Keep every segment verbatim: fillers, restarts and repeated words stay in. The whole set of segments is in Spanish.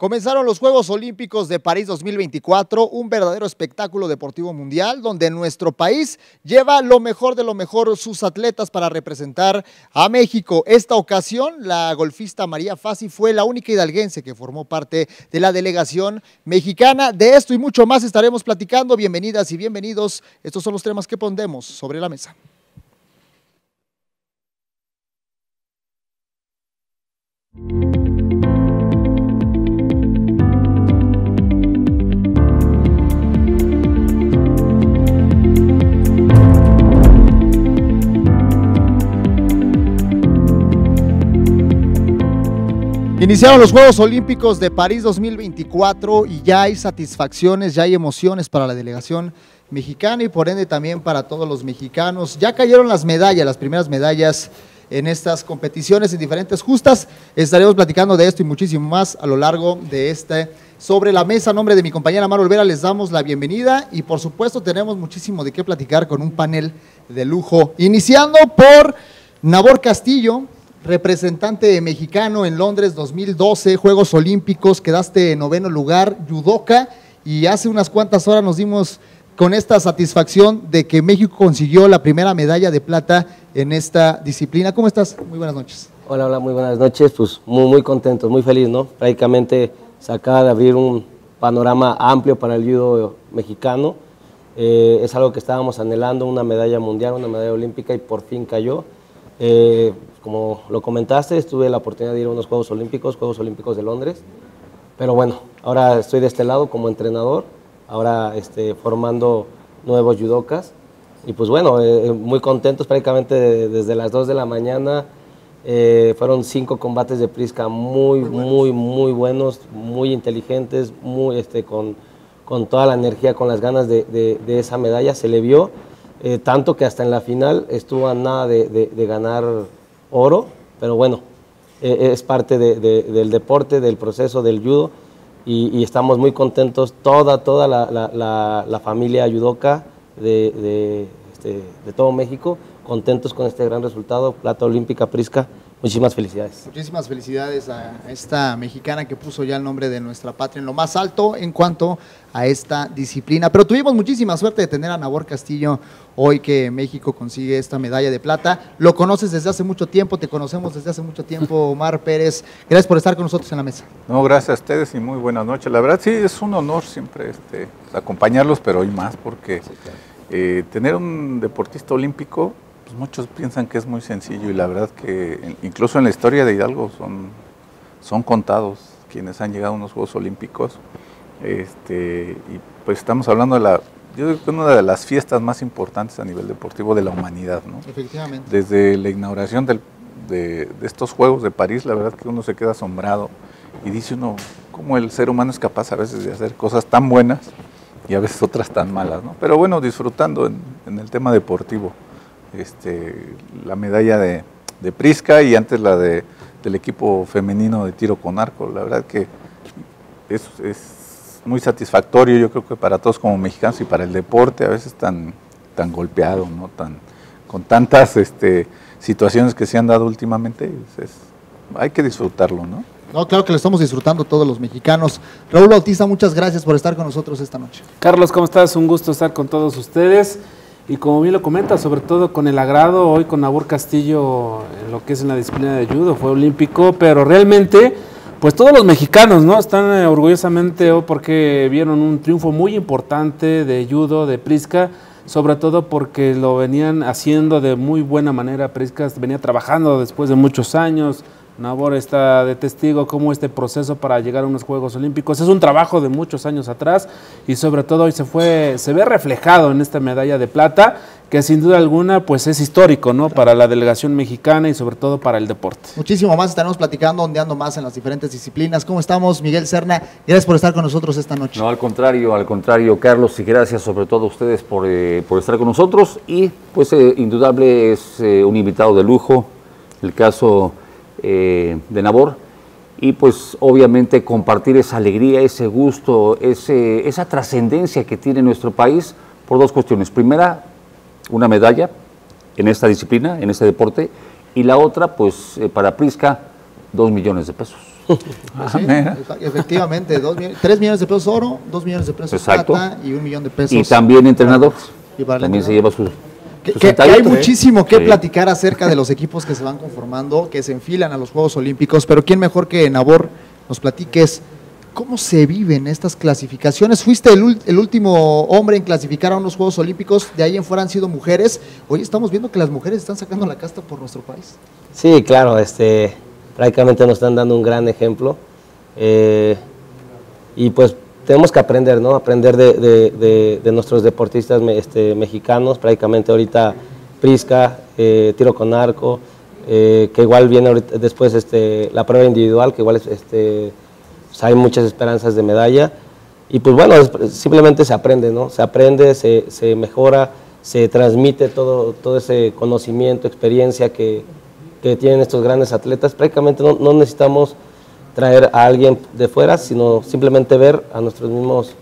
Comenzaron los Juegos Olímpicos de París dos mil veinticuatro, un verdadero espectáculo deportivo mundial donde nuestro país lleva lo mejor de lo mejor sus atletas para representar a México. Esta ocasión, la golfista María Fassi fue la única hidalguense que formó parte de la delegación mexicana. De esto y mucho más estaremos platicando. Bienvenidas y bienvenidos. Estos son los temas que pondremos sobre la mesa. Iniciaron los Juegos Olímpicos de París dos mil veinticuatro y ya hay satisfacciones, ya hay emociones para la delegación mexicana y por ende también para todos los mexicanos. Ya cayeron las medallas, las primeras medallas en estas competiciones en diferentes justas. Estaremos platicando de esto y muchísimo más a lo largo de este Sobre la Mesa. A nombre de mi compañera Mar Olvera les damos la bienvenida y por supuesto tenemos muchísimo de qué platicar con un panel de lujo. Iniciando por Nabor Castillo, representante mexicano en Londres dos mil doce, Juegos Olímpicos, quedaste en noveno lugar, judoka, y hace unas cuantas horas nos dimos con esta satisfacción de que México consiguió la primera medalla de plata en esta disciplina. ¿Cómo estás? Muy buenas noches. Hola, hola, muy buenas noches, pues muy, muy contentos, muy feliz, ¿no? Prácticamente se acaba de abrir un panorama amplio para el judo mexicano, eh, es algo que estábamos anhelando, una medalla mundial, una medalla olímpica y por fin cayó. Eh, como lo comentaste, tuve la oportunidad de ir a unos Juegos Olímpicos, Juegos Olímpicos de Londres, pero bueno, ahora estoy de este lado como entrenador, ahora este, formando nuevos judokas, y pues bueno, eh, muy contentos prácticamente de, desde las dos de la mañana, eh, fueron cinco combates de Prisca muy, muy, muy, muy buenos, muy inteligentes, muy, este, con, con toda la energía, con las ganas de, de, de esa medalla, se le vio. Eh, tanto que hasta en la final estuvo a nada de, de, de ganar oro, pero bueno, eh, es parte de, de, del deporte, del proceso del judo, y, y estamos muy contentos, toda, toda la, la, la, la familia judoka de, de, este, de todo México, contentos con este gran resultado, plata olímpica Prisca. Muchísimas felicidades. Muchísimas felicidades a esta mexicana que puso ya el nombre de nuestra patria en lo más alto en cuanto a esta disciplina. Pero tuvimos muchísima suerte de tener a Nabor Castillo hoy que México consigue esta medalla de plata. Lo conoces desde hace mucho tiempo, te conocemos desde hace mucho tiempo, Omar Pérez. Gracias por estar con nosotros en la mesa. No, gracias a ustedes y muy buenas noches. La verdad sí es un honor siempre este, acompañarlos, pero hoy más porque sí, claro. eh, tener un deportista olímpico, muchos piensan que es muy sencillo y la verdad que incluso en la historia de Hidalgo son, son contados quienes han llegado a unos Juegos Olímpicos. Este, y pues estamos hablando de la, yo creo que una de las fiestas más importantes a nivel deportivo de la humanidad, ¿no? Efectivamente. Desde la inauguración del, de, de estos Juegos de París, la verdad que uno se queda asombrado y dice uno cómo el ser humano es capaz a veces de hacer cosas tan buenas y a veces otras tan malas, ¿no? Pero bueno, disfrutando en, en el tema deportivo. Este, la medalla de, de Prisca y antes la de, del equipo femenino de tiro con arco. La verdad que es, es muy satisfactorio, yo creo que para todos como mexicanos y para el deporte, a veces tan, tan golpeado, ¿no? Tan, con tantas este, situaciones que se han dado últimamente, es, es, hay que disfrutarlo, ¿no? No, claro que lo estamos disfrutando todos los mexicanos. Raúl Bautista, muchas gracias por estar con nosotros esta noche. Carlos, ¿cómo estás? Un gusto estar con todos ustedes. Y como bien lo comenta, sobre todo con el agrado hoy con Nabor Castillo en lo que es en la disciplina de judo, fue olímpico, pero realmente, pues todos los mexicanos, ¿no? Están eh, orgullosamente hoy porque vieron un triunfo muy importante de judo, de Prisca, sobre todo porque lo venían haciendo de muy buena manera. Prisca venía trabajando después de muchos años. Nabor está de testigo cómo este proceso para llegar a unos Juegos Olímpicos es un trabajo de muchos años atrás y sobre todo hoy se fue, se ve reflejado en esta medalla de plata que sin duda alguna pues es histórico, ¿no? Para la delegación mexicana y sobre todo para el deporte. Muchísimo más estaremos platicando, ondeando más en las diferentes disciplinas. ¿Cómo estamos, Miguel Serna? Gracias por estar con nosotros esta noche. No, al contrario, al contrario, Carlos, y gracias sobre todo a ustedes por, eh, por estar con nosotros y pues eh, indudable es eh, un invitado de lujo, el caso Eh, de Nabor, y pues obviamente compartir esa alegría, ese gusto, ese, esa trascendencia que tiene nuestro país por dos cuestiones. Primera, una medalla en esta disciplina, en este deporte, y la otra, pues eh, para Prisca, dos millones de pesos. Ah, Sí, mira. efectivamente, dos, millones- tres millones de pesos oro, dos millones de pesos Exacto. plata y un millón de pesos. Y también entrenador. Y para el También se entrenador. lleva su, Que, su que- que centavito, hay ¿eh? muchísimo que Sí. platicar acerca de los equipos que se van conformando, que se enfilan a los Juegos Olímpicos, pero quién mejor que Nabor nos platiques cómo se viven estas clasificaciones. Fuiste el, ul- el último hombre en clasificar a unos Juegos Olímpicos, de ahí en fuera han sido mujeres. Hoy estamos viendo que las mujeres están sacando la casta por nuestro país. Sí, claro, este, prácticamente nos están dando un gran ejemplo. eh, y pues tenemos que aprender, ¿no? Aprender de, de- de- de nuestros deportistas me- este, mexicanos, prácticamente ahorita Prisca, eh, tiro con arco, eh, que igual viene ahorita- después este, la prueba individual, que igual es, este, pues hay muchas esperanzas de medalla. Y pues bueno, es- simplemente se aprende, ¿no? Se aprende, se, se mejora, se transmite todo, todo ese conocimiento, experiencia que, que tienen estos grandes atletas. Prácticamente no, no necesitamos traer a alguien de fuera, sino simplemente ver a nuestros mismos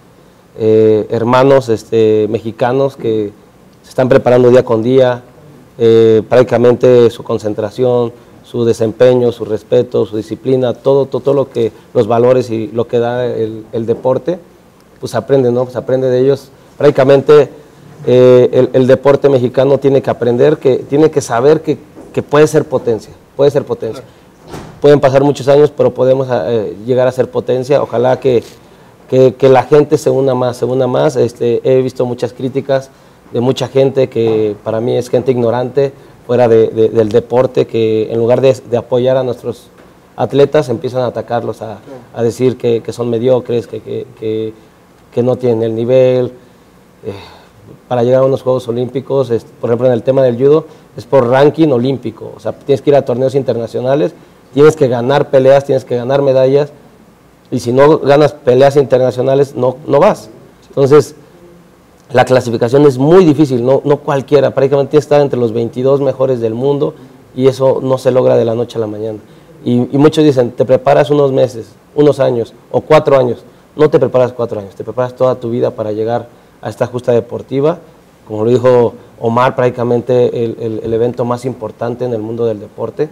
eh, hermanos este, mexicanos que se están preparando día con día, eh, prácticamente su concentración, su desempeño, su respeto, su disciplina, todo, todo, todo lo que, los valores y lo que da el, el deporte, pues aprende, ¿no? Se aprende de ellos. Prácticamente eh, el, el deporte mexicano tiene que aprender, que tiene que saber que, que puede ser potencia, puede ser potencia. Pueden pasar muchos años, pero podemos eh, llegar a ser potencia. Ojalá que, que, que la gente se una más, se una más. Este, he visto muchas críticas de mucha gente que para mí es gente ignorante fuera de, de, del deporte, que en lugar de, de apoyar a nuestros atletas empiezan a atacarlos, a, a decir que, que son mediocres, que, que, que, que no tienen el nivel. Eh, para llegar a unos Juegos Olímpicos, es, por ejemplo en el tema del judo, es por ranking olímpico. O sea, tienes que ir a torneos internacionales, tienes que ganar peleas, tienes que ganar medallas, y si no ganas peleas internacionales, no, no vas. Entonces, la clasificación es muy difícil, no, no cualquiera, prácticamente tienes que estar entre los veintidós mejores del mundo, y eso no se logra de la noche a la mañana. Y, y muchos dicen, te preparas unos meses, unos años, o cuatro años. No te preparas cuatro años, te preparas toda tu vida para llegar a esta justa deportiva. Como lo dijo Omar, prácticamente el, el, el evento más importante en el mundo del deporte.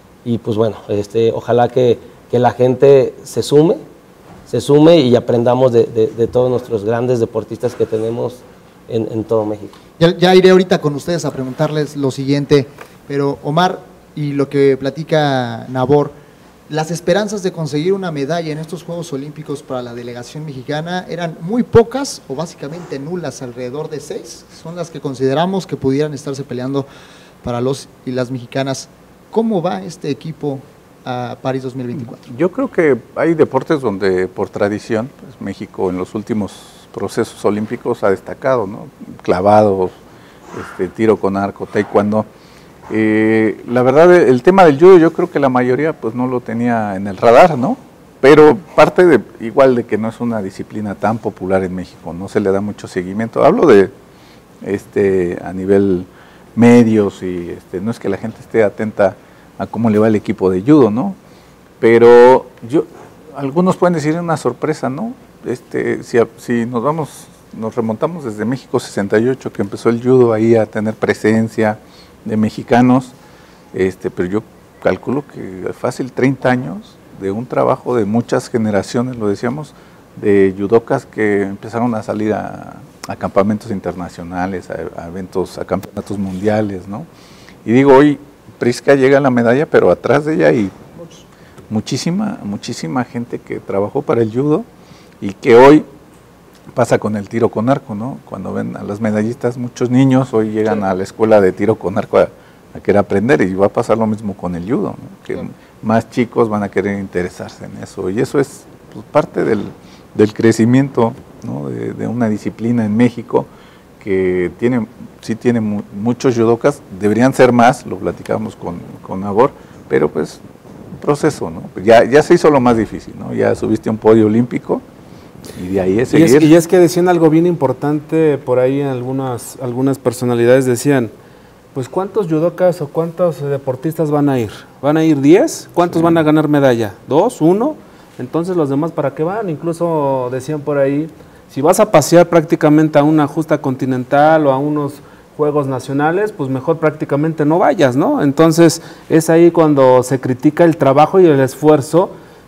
Y pues bueno, este, ojalá que, que la gente se sume, se sume y aprendamos de, de, de todos nuestros grandes deportistas que tenemos en, en todo México. Ya, ya iré ahorita con ustedes a preguntarles lo siguiente, pero Omar, y lo que platica Nabor, las esperanzas de conseguir una medalla en estos Juegos Olímpicos para la delegación mexicana eran muy pocas o básicamente nulas, alrededor de seis, son las que consideramos que pudieran estarse peleando para los y las mexicanas. ¿Cómo va este equipo a París dos mil veinticuatro? Yo creo que hay deportes donde por tradición, pues, México en los últimos procesos olímpicos ha destacado, ¿no? Clavados, este, tiro con arco, taekwondo. Eh, la verdad, el tema del judo yo creo que la mayoría pues no lo tenía en el radar, ¿no? Pero parte de, igual de que no es una disciplina tan popular en México, no se le da mucho seguimiento. Hablo de este a nivel medios y este, no es que la gente esté atenta a cómo le va el equipo de judo, ¿no? Pero yo, algunos pueden decir una sorpresa, ¿no? Este, si, si nos vamos, nos remontamos desde México sesenta y ocho, que empezó el judo ahí a tener presencia de mexicanos, este, pero yo calculo que fácil treinta años de un trabajo de muchas generaciones, lo decíamos, de judocas que empezaron a salir a, a campamentos internacionales, a, a eventos, a campeonatos mundiales, ¿no? Y digo, hoy Prisca llega a la medalla, pero atrás de ella hay muchísima, muchísima gente que trabajó para el judo y que hoy pasa con el tiro con arco, ¿no? Cuando ven a las medallistas, muchos niños hoy llegan a la escuela de tiro con arco a, a querer aprender, y va a pasar lo mismo con el judo, ¿no? Que sí, más chicos van a querer interesarse en eso, y eso es pues, parte del, del crecimiento, ¿no? de, de una disciplina en México que tiene, sí tiene mu muchos judocas, deberían ser más, lo platicamos con, con Nabor, pero pues un proceso, ¿no? Ya, ya se hizo lo más difícil, ¿no? Ya subiste a un podio olímpico, y de ahí es seguir. Y es, y es que decían algo bien importante por ahí, algunas, algunas personalidades decían, pues ¿cuántos judocas o cuántos deportistas van a ir? ¿Van a ir diez? ¿Cuántos sí. van a ganar medalla? ¿Dos? ¿Uno? Entonces los demás ¿para qué van? Incluso decían por ahí, si vas a pasear prácticamente a una justa continental o a unos juegos nacionales, pues mejor prácticamente no vayas, ¿no? Entonces es ahí cuando se critica el trabajo y el esfuerzo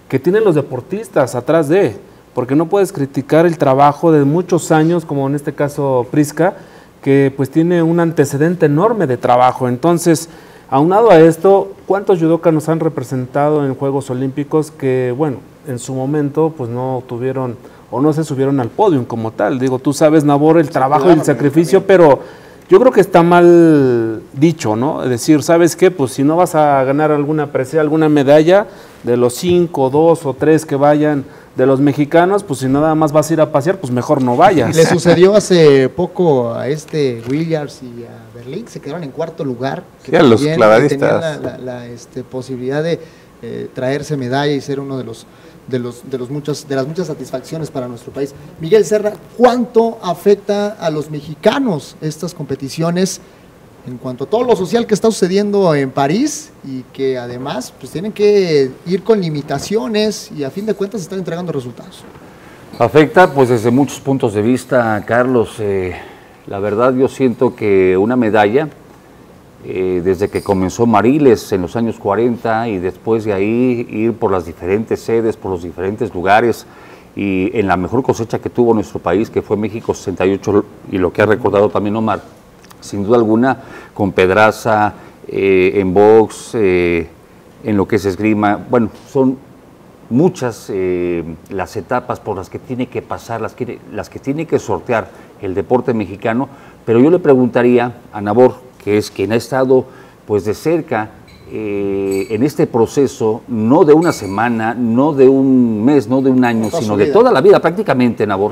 que tienen los deportistas atrás de, porque no puedes criticar el trabajo de muchos años, como en este caso Prisca, que pues tiene un antecedente enorme de trabajo. Entonces, aunado a esto, ¿cuántos judokas nos han representado en Juegos Olímpicos que, bueno, en su momento pues no tuvieron o no se subieron al podio como tal? Digo, tú sabes, Nabor, el trabajo y el sacrificio, pero yo creo que está mal dicho, ¿no? Es decir, ¿sabes qué? Pues si no vas a ganar alguna presea, alguna medalla, de los cinco, dos o tres que vayan de los mexicanos, pues si nada más vas a ir a pasear, pues mejor no vayas. Le sucedió hace poco a este Williams y a Berlín, se quedaron en cuarto lugar. Que sí, a los clavadistas. Tenían la, la, la este, posibilidad de eh, traerse medalla y ser uno de los de los de los muchos de las muchas satisfacciones para nuestro país. Miguel Serra, ¿cuánto afecta a los mexicanos estas competiciones en cuanto a todo lo social que está sucediendo en París y que además pues tienen que ir con limitaciones y a fin de cuentas están entregando resultados? Afecta pues desde muchos puntos de vista, Carlos. Eh, la verdad yo siento que una medalla, eh, desde que comenzó Mariles en los años cuarenta y después de ahí ir por las diferentes sedes, por los diferentes lugares y en la mejor cosecha que tuvo nuestro país, que fue México sesenta y ocho, y lo que ha recordado también Omar, sin duda alguna, con Pedraza, eh, en box, eh, en lo que es esgrima, bueno, son muchas eh, las etapas por las que tiene que pasar, las que, las que tiene que sortear el deporte mexicano, pero yo le preguntaría a Nabor, que es quien ha estado pues de cerca eh, en este proceso, no de una semana, no de un mes, no de un año, sino de toda la vida prácticamente, Nabor,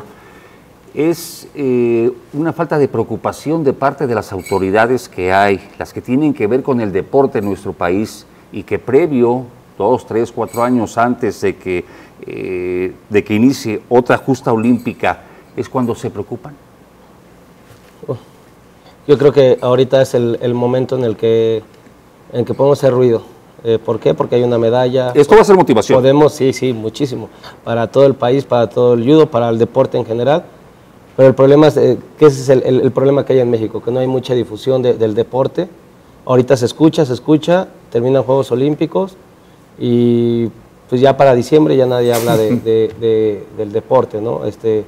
es eh, una falta de preocupación de parte de las autoridades que hay, las que tienen que ver con el deporte en nuestro país y que previo, dos, tres, cuatro años antes de que, eh, de que inicie otra justa olímpica, es cuando se preocupan. Yo creo que ahorita es el, el momento en el que, en que podemos hacer ruido. Eh, ¿Por qué? Porque hay una medalla. Esto va a ser motivación. Podemos, sí, sí, muchísimo. Para todo el país, para todo el judo, para el deporte en general. Pero el problema es, eh, que ese es el, el, el problema que hay en México, que no hay mucha difusión de, del deporte. Ahorita se escucha, se escucha, terminan Juegos Olímpicos y pues ya para diciembre ya nadie habla de, de, de, del deporte, ¿no? Este,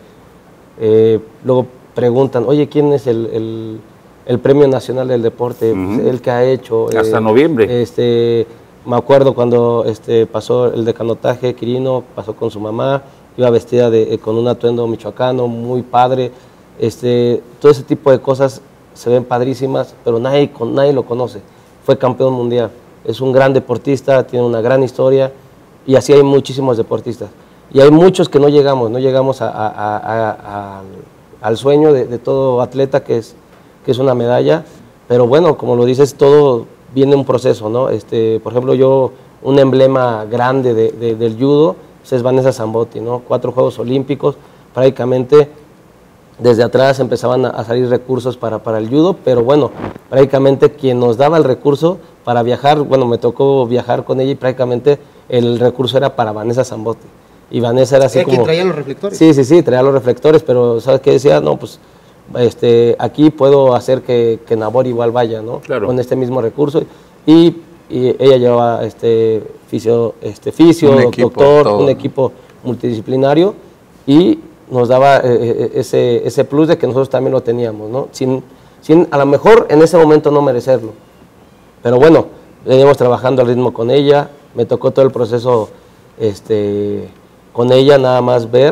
eh, luego preguntan, oye, ¿quién es el, el, el Premio Nacional del Deporte? Uh-huh. Pues, el que ha hecho. Hasta eh, noviembre. Este, me acuerdo cuando este, pasó el de canotaje, Quirino pasó con su mamá, iba vestida de, eh, con un atuendo michoacano, muy padre. Este, todo ese tipo de cosas se ven padrísimas, pero nadie, con, nadie lo conoce. Fue campeón mundial, es un gran deportista, tiene una gran historia y así hay muchísimos deportistas. Y hay muchos que no llegamos, no llegamos a, a, a, a, a, al sueño de, de todo atleta que es, que es una medalla, pero bueno, como lo dices, todo viene un proceso, ¿no? Este, por ejemplo, yo, un emblema grande de, de, del judo pues es Vanessa Zambotti, ¿no? Cuatro Juegos Olímpicos, prácticamente desde atrás empezaban a salir recursos para, para el judo, pero bueno, prácticamente quien nos daba el recurso para viajar, bueno, me tocó viajar con ella y prácticamente el recurso era para Vanessa Zambotti. Y Vanessa era así ¿Era como... quien traía los reflectores? Sí, sí, sí, traía los reflectores, pero ¿sabes qué decía? No, pues este, aquí puedo hacer que, que Nabor igual vaya, ¿no? Claro. Con este mismo recurso. Y, y ella llevaba este, fisio, este, fisio un equipo, doctor, todo, un ¿no? equipo multidisciplinario y nos daba eh, ese, ese plus de que nosotros también lo teníamos, ¿no? Sin, sin a lo mejor en ese momento no merecerlo. Pero bueno, veníamos trabajando al ritmo con ella, me tocó todo el proceso este, con ella, nada más ver,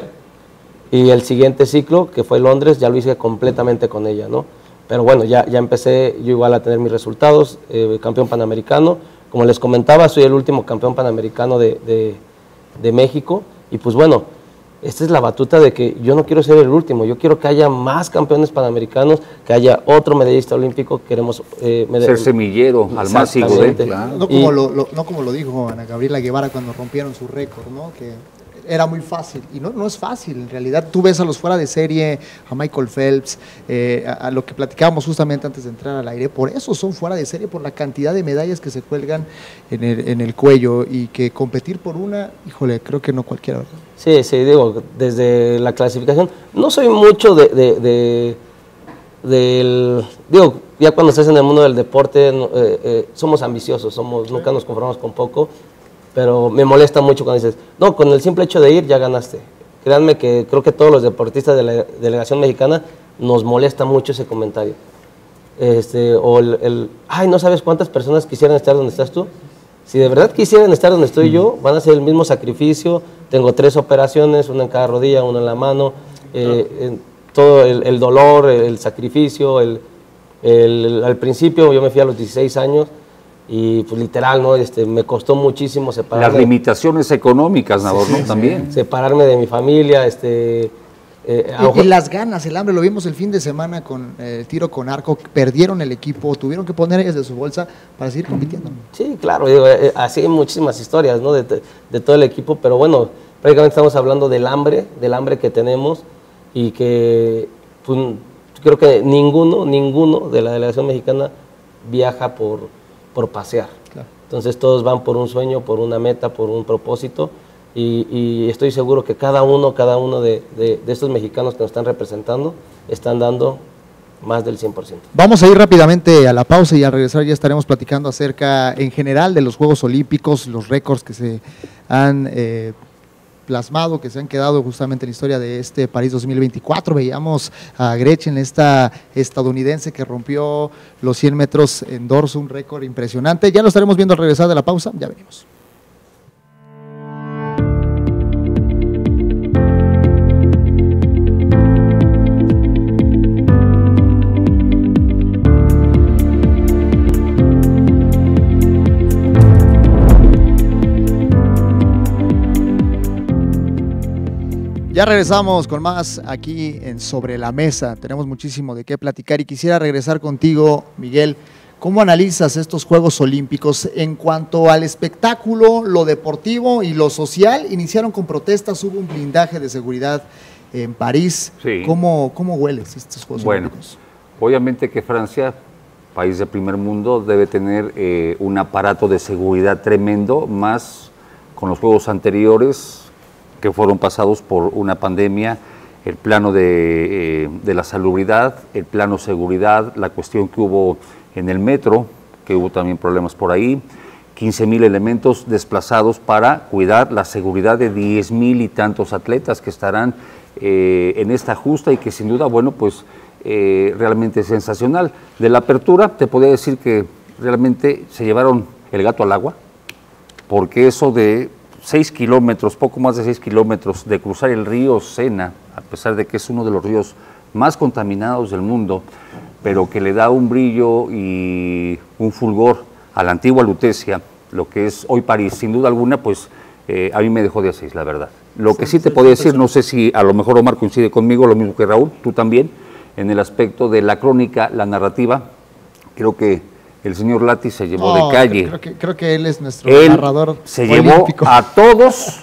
y el siguiente ciclo, que fue Londres, ya lo hice completamente con ella, ¿no? Pero bueno, ya, ya empecé yo igual a tener mis resultados, eh, campeón panamericano, como les comentaba, soy el último campeón panamericano de, de, de México, y pues bueno, esta es la batuta de que yo no quiero ser el último, yo quiero que haya más campeones panamericanos, que haya otro medallista olímpico, queremos... Eh, med- Ser semillero al máximo. Exactamente. ¿eh? Claro. No como, lo, lo- no como lo dijo Ana Gabriela Guevara cuando rompieron su récord, ¿no? Que era muy fácil, y no, no es fácil, en realidad tú ves a los fuera de serie, a Michael Phelps, eh, a, a lo que platicábamos justamente antes de entrar al aire, por eso son fuera de serie, por la cantidad de medallas que se cuelgan en el, en el cuello, y que competir por una, híjole, creo que no cualquiera, ¿verdad? Sí, sí, digo, desde la clasificación, no soy mucho de, de, de del, digo, ya cuando estás en el mundo del deporte, no, eh, eh, somos ambiciosos, somos, nunca nos conformamos con poco, pero me molesta mucho cuando dices, no, con el simple hecho de ir ya ganaste. Créanme que creo que todos los deportistas de la delegación mexicana nos molesta mucho ese comentario. Este, o el, el, ay, no sabes cuántas personas quisieran estar donde estás tú. Si de verdad quisieran estar donde estoy yo, van a hacer el mismo sacrificio. Tengo tres operaciones, una en cada rodilla, una en la mano. Eh, en todo el, el dolor, el, el sacrificio. El, el, al principio yo me fui a los dieciséis años y pues literal, ¿no? Este, me costó muchísimo separarme. Las limitaciones económicas, Nabor, sí, ¿no? Sí, también. Separarme de mi familia, este... Eh, y, y las ganas, el hambre, lo vimos el fin de semana con el eh, tiro con arco, perdieron el equipo, tuvieron que poner ellas de su bolsa para seguir compitiendo. Sí, claro, digo, eh, así hay muchísimas historias, ¿no? de, de, de todo el equipo, pero bueno, prácticamente estamos hablando del hambre, del hambre que tenemos y que pues, creo que ninguno, ninguno de la delegación mexicana viaja por, por pasear. Claro. Entonces todos van por un sueño, por una meta, por un propósito. Y, y estoy seguro que cada uno, cada uno de, de, de estos mexicanos que nos están representando están dando más del cien por ciento. Vamos a ir rápidamente a la pausa y al regresar ya estaremos platicando acerca en general de los Juegos Olímpicos, los récords que se han eh, plasmado, que se han quedado justamente en la historia de este París dos mil veinticuatro. Veíamos a Gretchen, esta estadounidense que rompió los cien metros en dorso, un récord impresionante. Ya lo estaremos viendo al regresar de la pausa, ya venimos. Ya regresamos con más aquí en Sobre la Mesa. Tenemos muchísimo de qué platicar y quisiera regresar contigo, Miguel. ¿Cómo analizas estos Juegos Olímpicos en cuanto al espectáculo, lo deportivo y lo social? Iniciaron con protestas, hubo un blindaje de seguridad en París. Sí. ¿Cómo, cómo hueles estos Juegos bueno, Olímpicos? Obviamente que Francia, país de primer mundo, debe tener eh, un aparato de seguridad tremendo, más con los Juegos anteriores que fueron pasados por una pandemia, el plano de, eh, de la salubridad, el plano seguridad, la cuestión que hubo en el metro, que hubo también problemas por ahí, quince mil elementos desplazados para cuidar la seguridad de diez mil y tantos atletas que estarán eh, en esta justa y que sin duda, bueno, pues eh, realmente es sensacional. De la apertura te podría decir que realmente se llevaron el gato al agua, porque eso de seis kilómetros, poco más de seis kilómetros de cruzar el río Sena, a pesar de que es uno de los ríos más contaminados del mundo, pero que le da un brillo y un fulgor a la antigua Lutecia, lo que es hoy París, sin duda alguna, pues eh, a mí me dejó de a seis, la verdad. Lo que sí te podía decir, no sé si a lo mejor Omar coincide conmigo, lo mismo que Raúl, tú también, en el aspecto de la crónica, la narrativa, creo que el señor Lati se llevó no, de calle. Creo que, creo que él es nuestro él narrador se olímpico. Llevó a todos,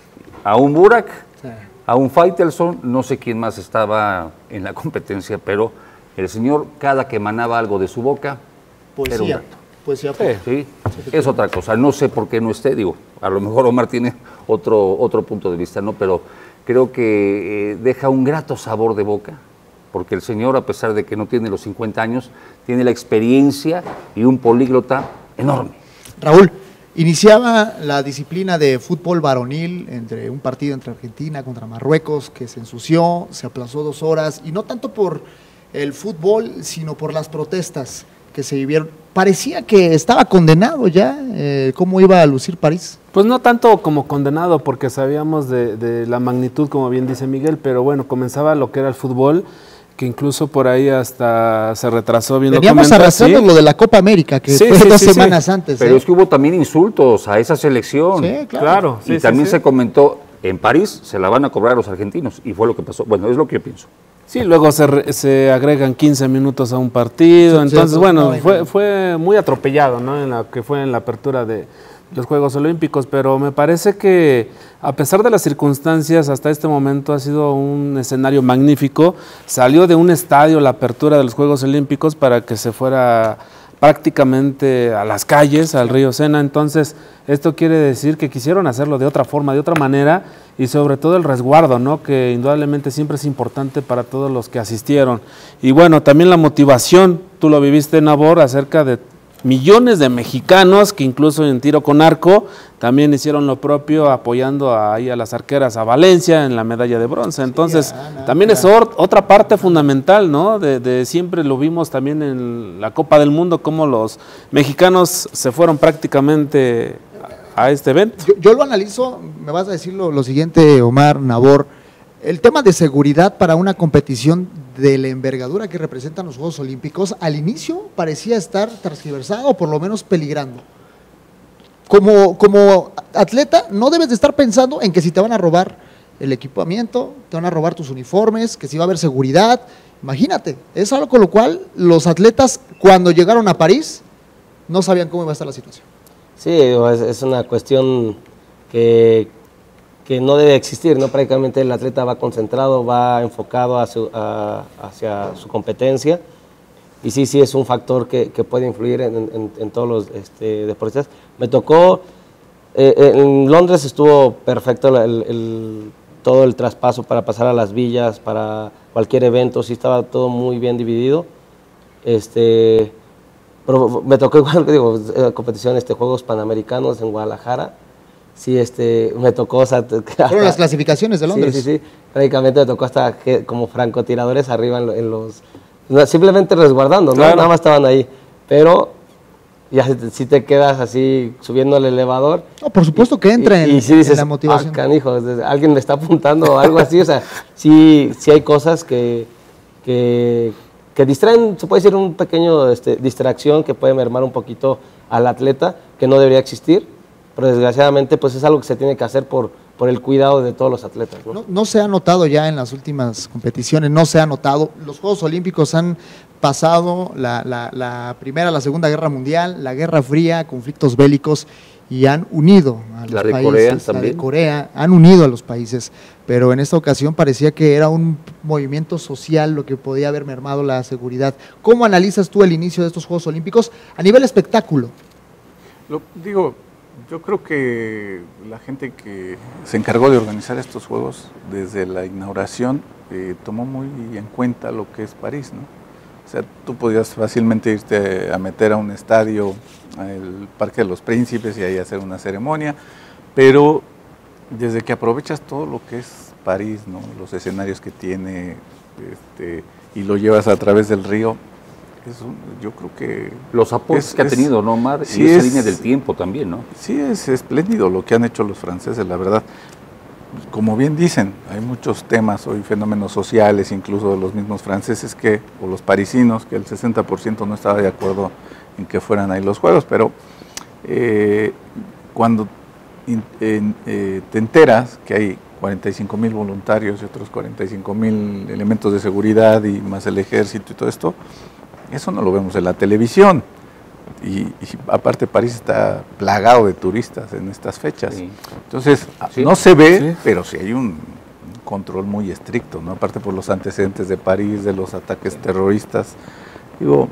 a un Burak, sí. a un Faitelson, no sé quién más estaba en la competencia, pero el señor, cada que emanaba algo de su boca, poesía, era un dato. Poesía, sí, sí, es otra cosa. No sé por qué no esté, digo, a lo mejor Omar tiene otro, otro punto de vista, ¿no? Pero creo que eh, deja un grato sabor de boca, porque el señor, a pesar de que no tiene los cincuenta años, tiene la experiencia y un políglota enorme. Raúl, iniciaba la disciplina de fútbol varonil entre un partido entre Argentina contra Marruecos que se ensució, se aplazó dos horas, y no tanto por el fútbol, sino por las protestas que se vivieron. Parecía que estaba condenado ya, eh, ¿cómo iba a lucir París? Pues no tanto como condenado, porque sabíamos de, de la magnitud, como bien dice Miguel, pero bueno, comenzaba lo que era el fútbol, que incluso por ahí hasta se retrasó bien. Veníamos arrastrando ¿sí? lo de la Copa América, que sí, fue sí, dos sí, semanas sí. antes. Pero ¿eh? es que hubo también insultos a esa selección. Sí, claro. claro y sí, también sí, se sí. comentó, en París se la van a cobrar a los argentinos, y fue lo que pasó. Bueno, es lo que yo pienso. Sí, luego se, re, se agregan quince minutos a un partido, sí, entonces sí, bueno, no, fue, fue muy atropellado, ¿no? En la que fue en la apertura de los Juegos Olímpicos, pero me parece que a pesar de las circunstancias, hasta este momento ha sido un escenario magnífico. Salió de un estadio la apertura de los Juegos Olímpicos para que se fuera prácticamente a las calles, al río Sena. Entonces, esto quiere decir que quisieron hacerlo de otra forma, de otra manera, y sobre todo el resguardo, ¿no? Que indudablemente siempre es importante para todos los que asistieron. Y bueno, también la motivación, tú lo viviste, Nabor, acerca de millones de mexicanos que incluso en tiro con arco también hicieron lo propio apoyando a, ahí a las arqueras a Valencia en la medalla de bronce. Entonces, sí, Ana, también Ana. es or, otra parte fundamental, ¿no? De, de siempre lo vimos también en la Copa del Mundo, cómo los mexicanos se fueron prácticamente a, a este evento. Yo, yo lo analizo, me vas a decir lo, lo siguiente, Omar, Nabor, el tema de seguridad para una competición de la envergadura que representan los Juegos Olímpicos, al inicio parecía estar transgiversado o por lo menos peligrando. Como, como atleta no debes de estar pensando en que si te van a robar el equipamiento, te van a robar tus uniformes, que si va a haber seguridad. Imagínate, es algo con lo cual los atletas cuando llegaron a París no sabían cómo iba a estar la situación. Sí, es, es una cuestión que, que no debe existir, ¿no? Prácticamente el atleta va concentrado, va enfocado a su, a, hacia su competencia. Y sí, sí es un factor que, que puede influir en, en, en todos los este, deportistas. Me tocó, eh, en Londres estuvo perfecto el, el, todo el traspaso para pasar a las villas, para cualquier evento, sí estaba todo muy bien dividido. Este, pero me tocó igual, digo, competición, este, Juegos Panamericanos en Guadalajara. Sí, este, me tocó, o sea, fueron las clasificaciones de Londres. Sí, sí, sí, prácticamente me tocó hasta que, como francotiradores arriba en, en los... simplemente resguardando, ¿no? Claro. Nada más estaban ahí, pero ya si te quedas así subiendo el elevador. No, por supuesto que entra y, en, y si dices, en la motivación. Ah, canijo, alguien me está apuntando o algo así, o sea, sí, sí hay cosas que, que, que distraen, se puede decir un pequeño este, distracción que puede mermar un poquito al atleta, que no debería existir, pero desgraciadamente pues es algo que se tiene que hacer por, por el cuidado de todos los atletas, ¿no? No, no se ha notado ya en las últimas competiciones, no se ha notado. Los Juegos Olímpicos han pasado la, la, la Primera, la Segunda Guerra Mundial, la Guerra Fría, conflictos bélicos, y han unido a los la de países. Corea la también. de Corea, han unido a los países, pero en esta ocasión parecía que era un movimiento social lo que podía haber mermado la seguridad. ¿Cómo analizas tú el inicio de estos Juegos Olímpicos a nivel espectáculo? Lo digo... Yo creo que la gente que se encargó de organizar estos Juegos desde la inauguración eh, tomó muy en cuenta lo que es París, ¿no? O sea, tú podías fácilmente irte a meter a un estadio, al Parque de los Príncipes y ahí hacer una ceremonia, pero desde que aprovechas todo lo que es París, ¿no? Los escenarios que tiene este, y lo llevas a través del río, es un, yo creo que... Los aportes es, que ha es, tenido, ¿no, Omar? Sí, y esa es, línea del tiempo también, ¿no? Sí, es espléndido lo que han hecho los franceses, la verdad. Como bien dicen, hay muchos temas hoy, fenómenos sociales, incluso de los mismos franceses que, o los parisinos, que el sesenta por ciento no estaba de acuerdo en que fueran ahí los Juegos, pero eh, cuando in, en, eh, te enteras que hay cuarenta y cinco mil voluntarios y otros cuarenta y cinco mil elementos de seguridad y más el ejército y todo esto, eso no lo vemos en la televisión. Y, y aparte París está plagado de turistas en estas fechas. Sí. Entonces, sí. no se ve, sí. pero sí hay un, un control muy estricto, ¿no? Aparte por los antecedentes de París, de los ataques terroristas. Digo,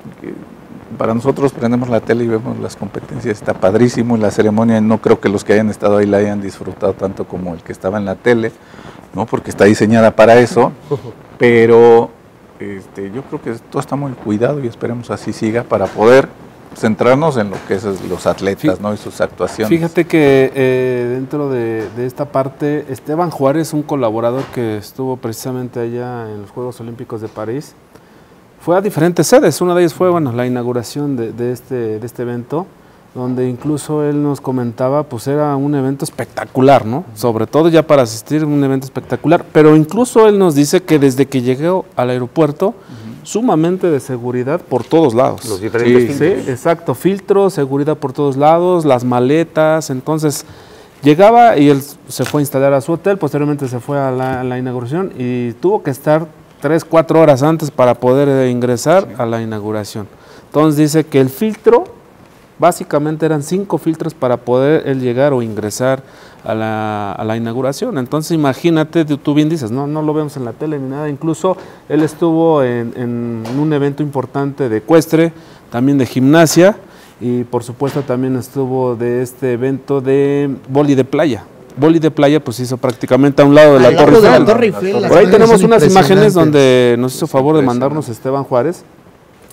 para nosotros prendemos la tele y vemos las competencias, está padrísimo, y la ceremonia no creo que los que hayan estado ahí la hayan disfrutado tanto como el que estaba en la tele, ¿no? Porque está diseñada para eso, pero... Este, yo creo que todo está muy cuidado y esperemos así siga para poder centrarnos en lo que es los atletas, ¿no? Y sus actuaciones. Fíjate que eh, dentro de, de esta parte, Esteban Juárez, un colaborador que estuvo precisamente allá en los Juegos Olímpicos de París, fue a diferentes sedes. Una de ellas fue, bueno, la inauguración de, de, este, de este evento, donde incluso él nos comentaba, pues era un evento espectacular, ¿no? Sobre todo ya para asistir, un evento espectacular, pero incluso él nos dice que desde que llegó al aeropuerto, uh-huh. sumamente de seguridad por todos lados. Los diferentes sí, filtros. Sí, exacto, filtros, seguridad por todos lados, las maletas, entonces llegaba y él se fue a instalar a su hotel, posteriormente se fue a la, a la inauguración y tuvo que estar tres, cuatro horas antes para poder ingresar sí. a la inauguración. Entonces dice que el filtro, básicamente eran cinco filtros para poder él llegar o ingresar a la, a la inauguración. Entonces imagínate, tú bien dices, no, no lo vemos en la tele ni nada, incluso él estuvo en, en un evento importante de ecuestre, también de gimnasia, y por supuesto también estuvo de este evento de vóley de playa. Vóley de playa pues hizo prácticamente a un lado de la Torre Eiffel. Por ahí tenemos unas imágenes donde nos hizo favor de mandarnos Esteban Juárez,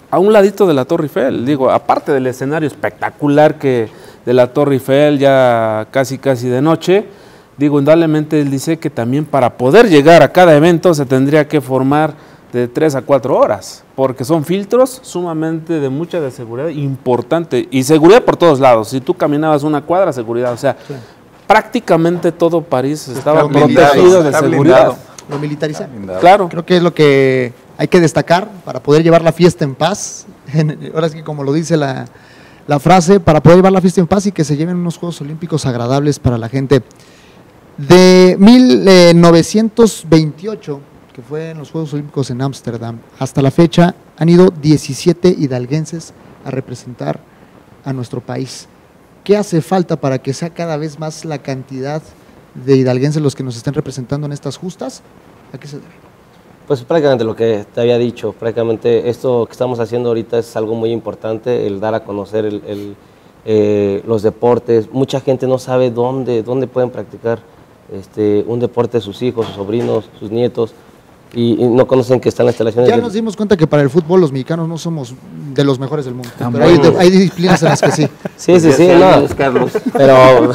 a un ladito de la Torre Eiffel. Digo, aparte del escenario espectacular que de la Torre Eiffel, ya casi casi de noche, digo, indudablemente él dice que también para poder llegar a cada evento se tendría que formar de tres a cuatro horas, porque son filtros sumamente de mucha de seguridad importante, y seguridad por todos lados. Si tú caminabas una cuadra, seguridad, o sea, sí. prácticamente todo París estaba está protegido de seguridad. Blindado. Lo militarizan. Claro. Creo que es lo que hay que destacar para poder llevar la fiesta en paz. Ahora sí que como lo dice la, la frase, para poder llevar la fiesta en paz y que se lleven unos Juegos Olímpicos agradables para la gente. De mil novecientos veintiocho, que fue en los Juegos Olímpicos en Ámsterdam, hasta la fecha han ido diecisiete hidalguenses a representar a nuestro país. ¿Qué hace falta para que sea cada vez más la cantidad de hidalguenses los que nos estén representando en estas justas? ¿A qué se debe? Pues prácticamente lo que te había dicho, prácticamente esto que estamos haciendo ahorita es algo muy importante, el dar a conocer el, el, eh, los deportes. Mucha gente no sabe dónde, dónde pueden practicar este, un deporte sus hijos, sus sobrinos, sus nietos, y, y no conocen que están las instalaciones. Ya de... nos dimos cuenta que para el fútbol los mexicanos no somos de los mejores del mundo, ah, pero hay, hay disciplinas en las que sí. Sí, sí, sí, no, Carlos. Pero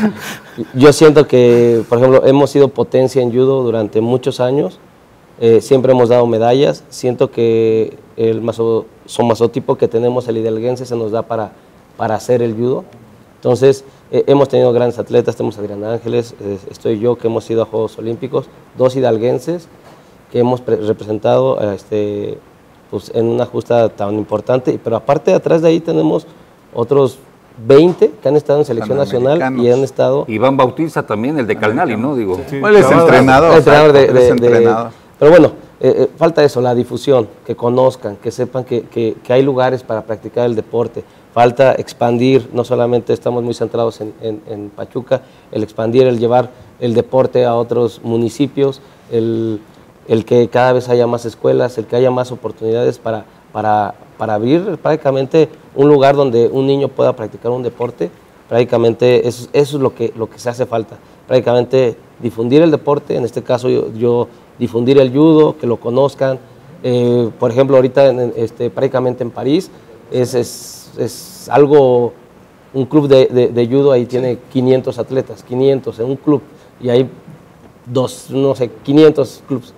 yo siento que, por ejemplo, hemos sido potencia en judo durante muchos años, eh, siempre hemos dado medallas, siento que el maso, somasotipo que tenemos el hidalguense se nos da para, para hacer el judo. Entonces, eh, hemos tenido grandes atletas, tenemos a Adrián Ángeles, eh, estoy yo que hemos ido a Juegos Olímpicos, dos hidalguenses que hemos representado este, pues, en una justa tan importante, pero aparte atrás de ahí tenemos otros veinte que han estado en selección nacional y han estado... Iván Bautista también, el de Calnali, ¿no? Digo, sí, él es entrenador. El entrenador de, de, es entrenador. De, pero bueno, eh, eh, falta eso, la difusión, que conozcan, que sepan que, que, que hay lugares para practicar el deporte. Falta expandir, no solamente estamos muy centrados en, en, en Pachuca, el expandir, el llevar el deporte a otros municipios, el... el que cada vez haya más escuelas, el que haya más oportunidades para, para, para abrir prácticamente un lugar donde un niño pueda practicar un deporte, prácticamente eso, eso es lo que, lo que se hace falta, prácticamente difundir el deporte, en este caso yo, yo difundir el judo, que lo conozcan, eh, por ejemplo ahorita en, este, prácticamente en París es, es, es algo, un club de, de, de judo ahí tiene quinientos atletas, quinientos en un club, y hay dos, no sé, quinientos clubes.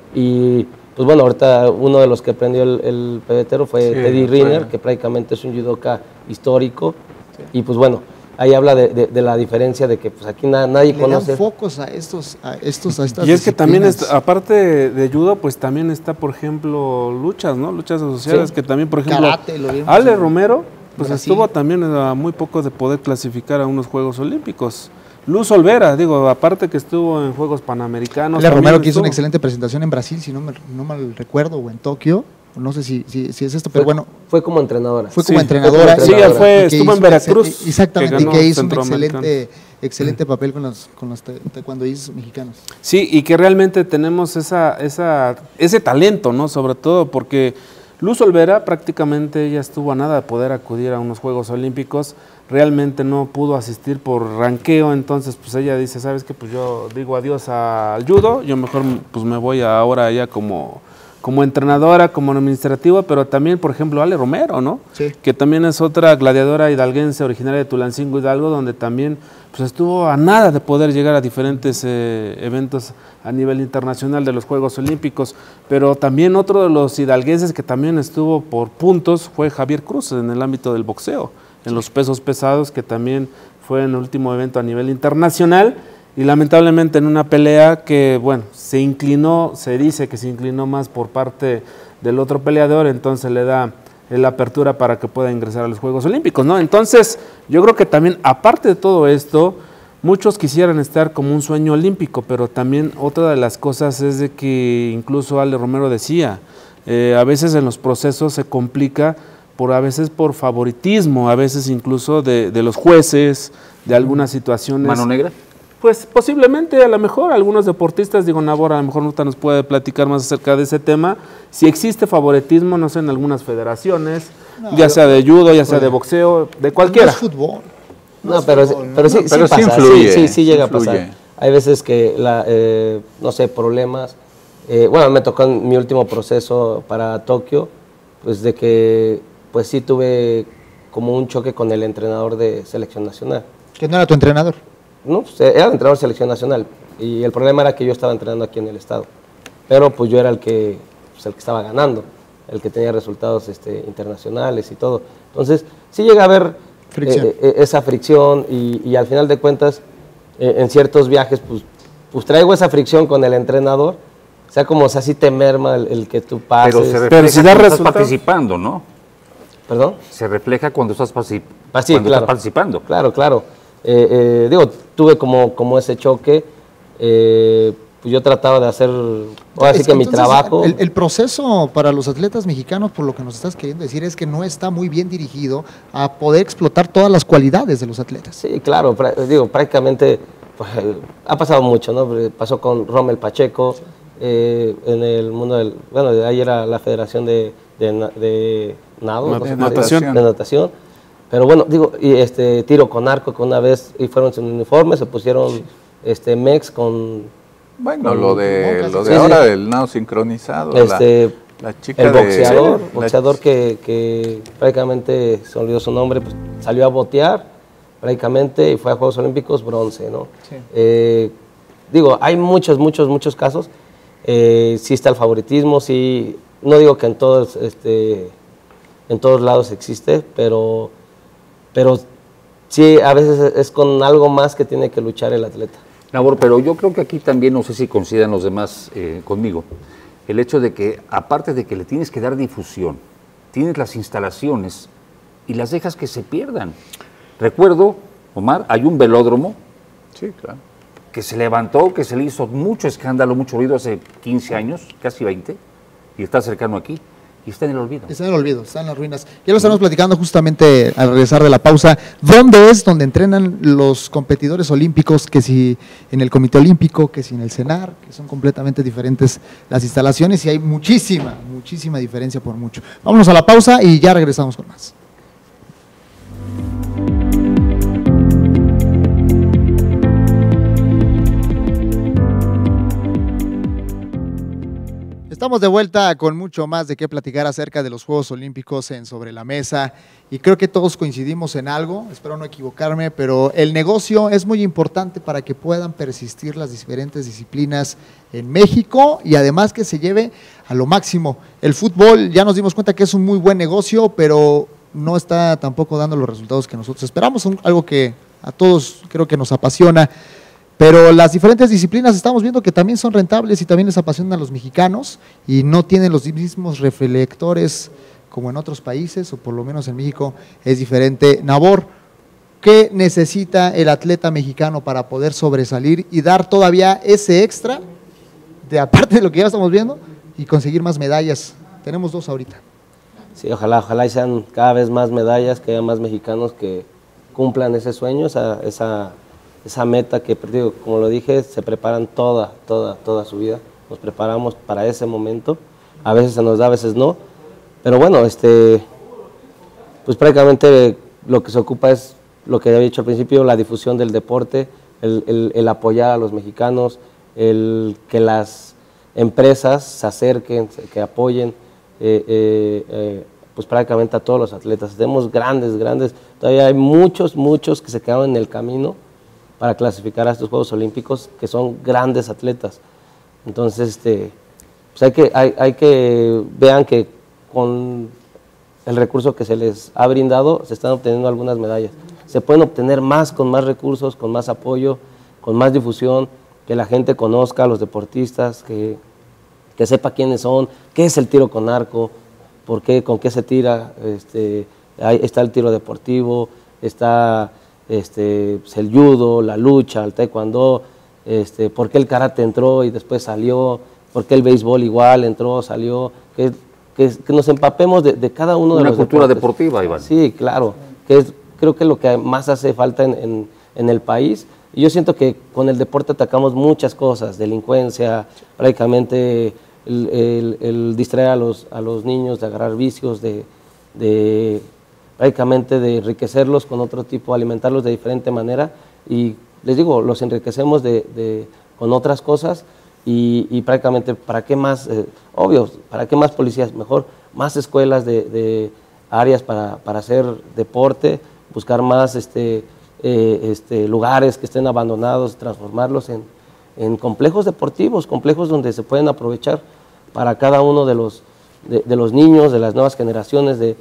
Y pues bueno, ahorita uno de los que prendió el, el pebetero fue sí, Teddy Riner, que prácticamente es un judoka histórico. Sí. Y pues bueno, ahí habla de, de, de la diferencia de que pues aquí na, nadie Le conoce. Dan focos a estos, a estos, a estas Y es que también, está, aparte de judo, pues también está, por ejemplo, luchas, ¿no? Luchas asociadas, sí. que también, por ejemplo, Karate, lo Ale Romero, pues Brasil. Estuvo también a muy poco de poder clasificar a unos Juegos Olímpicos. Luz Olvera, digo, aparte que estuvo en Juegos Panamericanos. Le Romero que hizo una excelente presentación en Brasil, si no, me, no mal recuerdo, o en Tokio, no sé si, si, si es esto, pero fue, bueno. Fue como entrenadora. Fue como sí, entrenadora. Sí, ella fue, estuvo en Veracruz. Ex, exactamente, que, que hizo un excelente, excelente papel con los, con los taekwondoístas mexicanos. Sí, y que realmente tenemos esa, esa, ese talento, ¿no? Sobre todo porque Luz Olvera prácticamente ella estuvo a nada de poder acudir a unos Juegos Olímpicos, realmente no pudo asistir por ranqueo, entonces pues ella dice, ¿sabes qué? Pues yo digo adiós al judo, yo mejor pues me voy ahora ya como, como entrenadora, como administrativa, pero también, por ejemplo, Ale Romero, ¿no? Sí. Que también es otra gladiadora hidalguense originaria de Tulancingo Hidalgo, donde también pues estuvo a nada de poder llegar a diferentes eh, eventos a nivel internacional de los Juegos Olímpicos, pero también otro de los hidalguenses que también estuvo por puntos fue Javier Cruz en el ámbito del boxeo, en los pesos pesados, que también fue en el último evento a nivel internacional, y lamentablemente en una pelea que, bueno, se inclinó, se dice que se inclinó más por parte del otro peleador, entonces le da la apertura para que pueda ingresar a los Juegos Olímpicos, ¿no? Entonces, yo creo que también, aparte de todo esto, muchos quisieran estar como un sueño olímpico, pero también otra de las cosas es de que incluso Ale Romero decía, eh, a veces en los procesos se complica por a veces por favoritismo, a veces incluso de, de los jueces, de algunas situaciones. ¿Mano negra? Pues posiblemente, a lo mejor, algunos deportistas, digo, Nabor a lo mejor no nos puede platicar más acerca de ese tema, si existe favoritismo, no sé, en algunas federaciones, no, ya sea de judo, ya sea de boxeo, de cualquiera. No es fútbol. No, no pero, fútbol, pero sí, no, sí, pero sí pasa, influye, sí, sí, sí llega sí a pasar. Hay veces que, la, eh, no sé, problemas, eh, bueno, me tocó en mi último proceso para Tokio, pues de que pues sí tuve como un choque con el entrenador de selección nacional. ¿Que no era tu entrenador? No, pues era el entrenador de selección nacional y el problema era que yo estaba entrenando aquí en el estado, pero pues yo era el que, pues, el que estaba ganando, el que tenía resultados este, internacionales y todo. Entonces sí llega a haber fricción. Eh, eh, esa fricción y, y al final de cuentas eh, en ciertos viajes pues, pues traigo esa fricción con el entrenador, o sea como o sea, así te merma el, el que tú pases. Pero se refleja Pero si da cuando estás resultado. participando, ¿no? ¿Perdón? Se refleja cuando estás, particip Ah, sí, cuando claro. estás participando. Claro, claro. Eh, eh, digo, tuve como, como ese choque, eh, pues yo trataba de hacer, ahora sí que mi Entonces, trabajo. El, el proceso para los atletas mexicanos, por lo que nos estás queriendo decir, es que no está muy bien dirigido a poder explotar todas las cualidades de los atletas. Sí, claro, pra- digo, prácticamente pues, ha pasado mucho, ¿no? Pasó con Rommel Pacheco, sí. eh, en el mundo del, bueno, de ahí era la Federación de, de, na- de Nado, Na- no sé de cómo se natación. dice, de natación. Pero bueno, digo, y este tiro con arco que una vez y fueron sin uniforme, se pusieron este mex con Bueno, con lo de, Mocas, lo sí, de sí. ahora del nado sincronizado, este la, la chica el de- boxeador, la- boxeador que, que prácticamente se olvidó su nombre, pues salió a botear prácticamente y fue a Juegos Olímpicos bronce, ¿no? Sí. Eh, digo, hay muchos, muchos, muchos casos. Eh, sí está el favoritismo, sí, no digo que en todos, este, en todos lados existe, pero, pero sí a veces es con algo más que tiene que luchar el atleta. Nabor, pero yo creo que aquí también, no sé si coincidan los demás eh, conmigo, el hecho de que, aparte de que le tienes que dar difusión, tienes las instalaciones y las dejas que se pierdan. Recuerdo, Omar, hay un velódromo Sí, claro. que se levantó, que se le hizo mucho escándalo, mucho ruido hace quince años, casi veinte, y está cercano aquí, y está en el olvido. Está en el olvido, está en las ruinas. Ya lo estamos platicando justamente al regresar de la pausa. ¿Dónde es donde entrenan los competidores olímpicos? Que si en el Comité Olímpico, que si en el CENAR, que son completamente diferentes las instalaciones y hay muchísima, muchísima diferencia por mucho. Vámonos a la pausa y ya regresamos con más. Estamos de vuelta con mucho más de qué platicar acerca de los Juegos Olímpicos en Sobre la Mesa y creo que todos coincidimos en algo, espero no equivocarme, pero el negocio es muy importante para que puedan persistir las diferentes disciplinas en México y además que se lleve a lo máximo. El fútbol ya nos dimos cuenta que es un muy buen negocio, pero no está tampoco dando los resultados que nosotros esperamos, un- algo que a todos creo que nos apasiona. Pero las diferentes disciplinas estamos viendo que también son rentables y también les apasionan a los mexicanos y no tienen los mismos reflectores como en otros países, o por lo menos en México es diferente. Nabor, ¿qué necesita el atleta mexicano para poder sobresalir y dar todavía ese extra, de aparte de lo que ya estamos viendo, y conseguir más medallas? Tenemos dos ahorita. Sí, ojalá, ojalá y sean cada vez más medallas, que haya más mexicanos que cumplan ese sueño, esa, esa, esa meta que, digo, como lo dije, se preparan toda, toda, toda su vida. Nos preparamos para ese momento. A veces se nos da, a veces no. Pero bueno, este, pues prácticamente lo que se ocupa es lo que había dicho al principio, la difusión del deporte, el, el, el apoyar a los mexicanos, el que las empresas se acerquen, que apoyen eh, eh, eh, pues prácticamente a todos los atletas. Tenemos grandes, grandes, todavía hay muchos, muchos que se quedaron en el camino para clasificar a estos Juegos Olímpicos, que son grandes atletas. Entonces, este, pues hay que, hay, hay que vean que con el recurso que se les ha brindado, se están obteniendo algunas medallas. Se pueden obtener más con más recursos, con más apoyo, con más difusión, que la gente conozca a los deportistas, que, que sepa quiénes son, qué es el tiro con arco, por qué, con qué se tira. Este, ahí está el tiro deportivo, está este, pues el judo, la lucha, el taekwondo, este, por qué el karate entró y después salió, por qué el béisbol igual entró, salió, que, que, que nos empapemos de, de cada uno de Una los cultura deportes. deportiva, Iván. Sí, claro, que es, creo que lo que más hace falta en, en, en el país. Y yo siento que con el deporte atacamos muchas cosas, delincuencia, prácticamente el, el, el distraer a los, a los niños, de agarrar vicios, de, de prácticamente de enriquecerlos con otro tipo, alimentarlos de diferente manera. Y les digo, los enriquecemos de, de, con otras cosas y, y prácticamente, ¿para qué más? Eh, obvio, ¿para qué más policías? Mejor más escuelas de, de áreas para, para hacer deporte, buscar más este, eh, este, lugares que estén abandonados, transformarlos en, en complejos deportivos, complejos donde se pueden aprovechar para cada uno de los, de, de los niños, de las nuevas generaciones, de,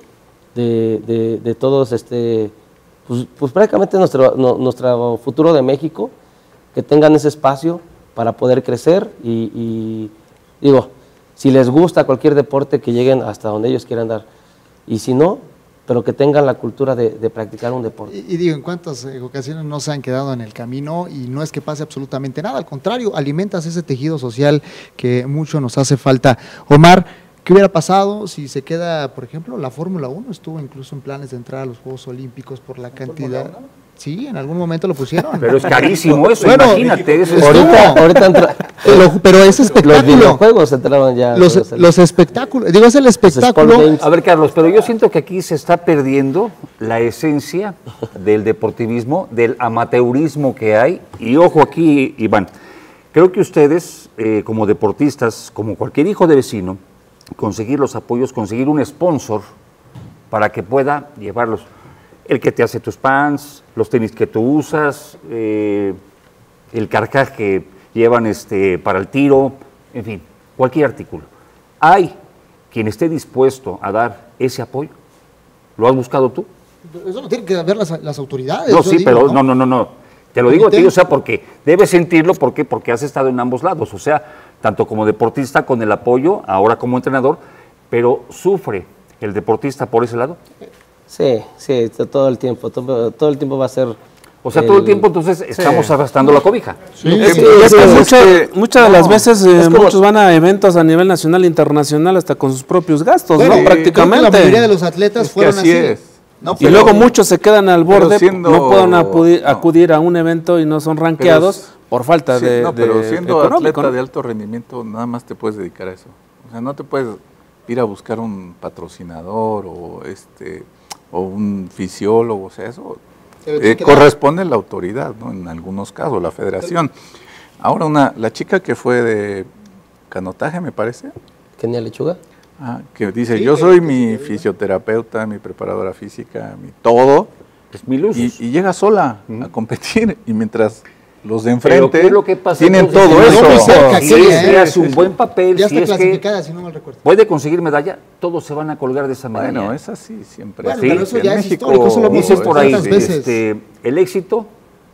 de, de, de todos, este, pues, pues prácticamente nuestro, no, nuestro futuro de México, que tengan ese espacio para poder crecer y, y digo, si les gusta cualquier deporte, que lleguen hasta donde ellos quieran dar, y si no, pero que tengan la cultura de, de practicar un deporte. Y, y digo, en cuántas eh, ocasiones no se han quedado en el camino y no es que pase absolutamente nada, al contrario, alimentas ese tejido social que mucho nos hace falta. Omar, ¿qué hubiera pasado si se queda, por ejemplo, la Fórmula uno? Estuvo incluso en planes de entrar a los Juegos Olímpicos por la cantidad. Sí, en algún momento lo pusieron. Pero es carísimo eso, bueno, imagínate. Eso es Ahorita, ahorita entra, Lo- pero es los espectáculo. videojuegos entraron ya. Los, todos el- los espectáculos, digo, es el espectáculo. Sport Games. A ver, Carlos, pero yo siento que aquí se está perdiendo la esencia del deportivismo, del amateurismo que hay. Y ojo aquí, Iván, creo que ustedes, eh, como deportistas, como cualquier hijo de vecino, conseguir los apoyos, conseguir un sponsor para que pueda llevarlos. El que te hace tus pants, los tenis que tú usas, eh, el carcaj que llevan este, para el tiro, en fin, cualquier artículo. Hay quien esté dispuesto a dar ese apoyo. ¿Lo has buscado tú? Eso lo tienen que ver las, las autoridades. No, yo sí, digo, pero no, no, no, no. Te lo digo a ti, Comité. o sea, porque debes sentirlo, ¿por qué? Porque has estado en ambos lados, o sea, tanto como deportista con el apoyo, ahora como entrenador, pero ¿sufre el deportista por ese lado? Sí, sí, to- todo el tiempo, todo, todo el tiempo va a ser... O sea, todo el tiempo entonces estamos arrastrando la cobija. Es, y es que mucha- muchas de las veces eh, es como- muchos van a eventos a nivel nacional e internacional hasta con sus propios gastos, Bueno, ¿no? creo que Prácticamente. la mayoría de los atletas Es que fueron así así. es. No, Y pero- luego muchos se quedan al pero borde, siendo- no pueden acudir, no. acudir a un evento y no son rankeados Pero es- por falta Sí, de, no, pero de siendo económico, atleta ¿no? de alto rendimiento, nada más te puedes dedicar a eso. O sea, no te puedes ir a buscar un patrocinador o este o un fisiólogo, o sea, eso Pero tiene eh, que dar- corresponde a la autoridad, ¿no? En algunos casos, la federación. Ahora, una, la chica que fue de canotaje, me parece, ¿Kenia Lechuga? ah, que dice, Sí, yo que- soy que mi sí, que- fisioterapeuta, mi preparadora física, mi todo, Es mil usos. y, y llega sola a competir, y mientras los de Pero enfrente ¿qué es lo que pasa tienen entonces? todo Si eso. muy cerca, Si ¿qué? es que hace un buen papel, Ya si está es que clasificada, si no mal recuerdo. puede conseguir medalla, todos se van a colgar de esa medalla. Bueno, es así siempre. Bueno, Sí, pero eso en ya es México histórico, eso lo hemos Dicen visto por ahí, tantas veces. este, el éxito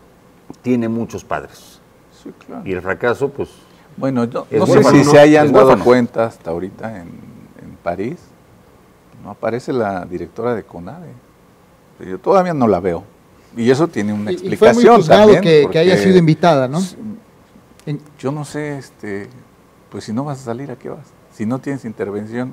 tiene muchos padres Sí, claro. y el fracaso, pues, Bueno, yo Es no sé huérfano, si ¿no? se hayan Es dado huérfano. cuenta hasta ahorita en, en París, no aparece la directora de CONADE. Yo todavía no la veo. Y eso tiene una Y- y fue muy explicación juzgado también, que, que haya porque sido invitada, ¿no? En- Yo no sé, este, pues si no vas a salir, ¿a qué vas? Si no tienes intervención.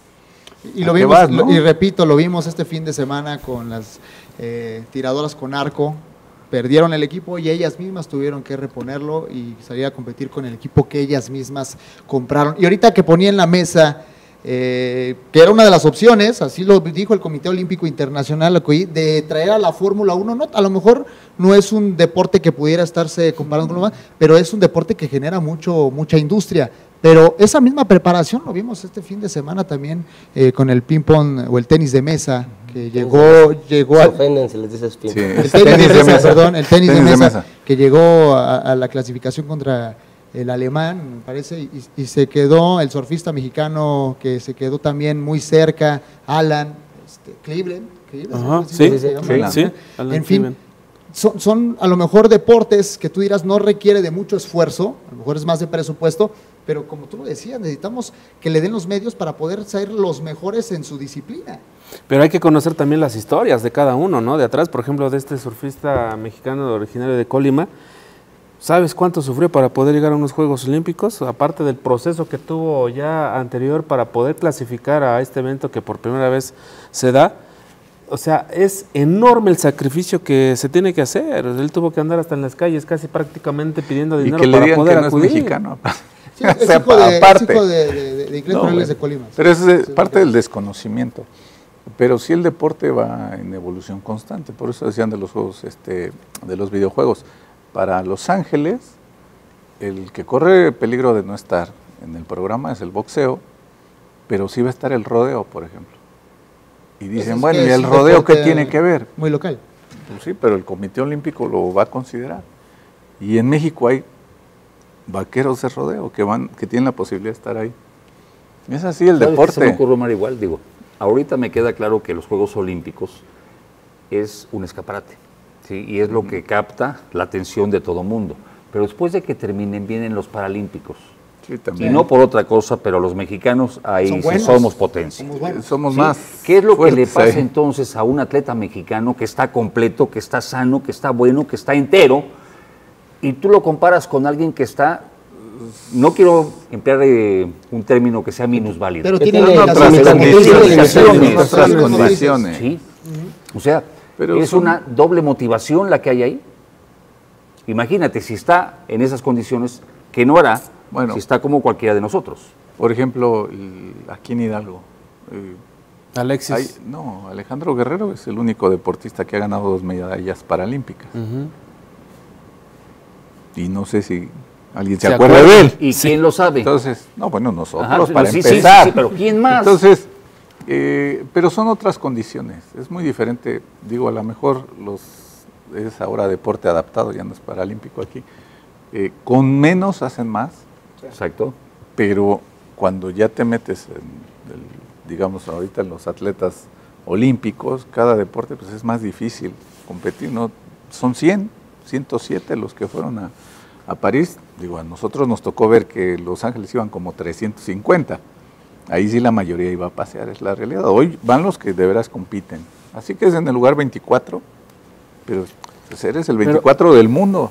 Y ¿A lo qué vimos, vas, lo- no? y repito, lo vimos este fin de semana con las eh, tiradoras con arco. Perdieron el equipo y ellas mismas tuvieron que reponerlo y salir a competir con el equipo que ellas mismas compraron. Y ahorita que ponía en la mesa, eh, que era una de las opciones, así lo dijo el Comité Olímpico Internacional, de traer a la Fórmula uno, no, a lo mejor no es un deporte que pudiera estarse comparando con lo más, pero es un deporte que genera mucho, mucha industria. Pero esa misma preparación lo vimos este fin de semana también eh, con el ping-pong o el tenis de mesa, que llegó, llegó Se a, ofenden si les dices ping. Sí. el tenis, de mesa, perdón, el tenis, Tenis de, de mesa, mesa. que llegó a, a la clasificación contra el alemán, me parece, y, y se quedó el surfista mexicano que se quedó también muy cerca, Alan, este, Cleveland, Cleveland, Ajá, ¿sí? sí, ¿Cómo se sí, llama? sí, Alan En fin, Cleveland. son, son a lo mejor deportes que tú dirás no requiere de mucho esfuerzo, a lo mejor es más de presupuesto, pero como tú lo decías, necesitamos que le den los medios para poder ser los mejores en su disciplina. Pero hay que conocer también las historias de cada uno, ¿no? De atrás, por ejemplo, de este surfista mexicano originario de Colima. ¿Sabes cuánto sufrió para poder llegar a unos Juegos Olímpicos? Aparte del proceso que tuvo ya anterior para poder clasificar a este evento que por primera vez se da. O sea, es enorme el sacrificio que se tiene que hacer. Él tuvo que andar hasta en las calles casi prácticamente pidiendo Y dinero que le para digan poder que no acudir. es mexicano. Sí, es O sea, hijo de, es aparte. hijo de, de, de, de inglés, No, pero él es bueno, de Colima. Pero eso es Sí, parte sí. del desconocimiento. Pero sí el deporte va en evolución constante. Por eso decían de los juegos, este, de los videojuegos. Para Los Ángeles, el que corre peligro de no estar en el programa es el boxeo, pero sí va a estar el rodeo, por ejemplo. Y dicen, es bueno, que ¿y es el un rodeo qué deporte tiene que ver? Muy local. Pues sí, pero el Comité Olímpico lo va a considerar. Y en México hay vaqueros de rodeo que van, que tienen la posibilidad de estar ahí. Es así el ¿Sabes qué deporte. se me ocurre, Omar? Igual, digo, ahorita me queda claro que los Juegos Olímpicos es un escaparate, ¿sí? Y es lo que capta la atención de todo mundo. Pero después de que terminen, vienen los Paralímpicos. Sí, Y también. no por otra cosa, pero los mexicanos ahí Son sí buenos. somos potencia. Somos buenos. Somos ¿Sí? más. ¿Qué es lo que le fuertes pasa ahí. entonces a un atleta mexicano que está completo, que está sano, que está bueno, que está entero, y tú lo comparas con alguien que está, no quiero emplear eh, un término que sea minusválido, Pero Que tiene tiene las otras limitaciones. condiciones, limitaciones. otras Como dices. condiciones. ¿sí? O sea, Pero es son- una doble motivación la que hay ahí. Imagínate si está en esas condiciones, que no hará Bueno. si está como cualquiera de nosotros. Por ejemplo, el- aquí en Hidalgo. eh, Alexis. hay- no, Alejandro Guerrero es el único deportista que ha ganado dos medallas paralímpicas. Ujú. Y no sé si alguien se, ¿Se acuerda acuerda? de él. ¿Y quién lo sabe? Entonces, no, bueno, nosotros Ajá, para sí, sí, empezar. sí, sí, pero ¿quién más? Entonces, eh, pero son otras condiciones. Es muy diferente. Digo, a lo mejor los es ahora deporte adaptado, ya no es paralímpico aquí. Eh, con menos hacen más, Exacto. pero cuando ya te metes, en el- digamos, ahorita en los atletas olímpicos, cada deporte pues es más difícil competir, ¿no? Son cien, ciento siete los que fueron a, a París. Digo, a nosotros nos tocó ver que Los Ángeles iban como trescientos cincuenta. Ahí sí la mayoría iba a pasear, es la realidad. Hoy van los que de veras compiten. Así que es en el lugar veinticuatro, pero pues eres el veinticuatro del mundo.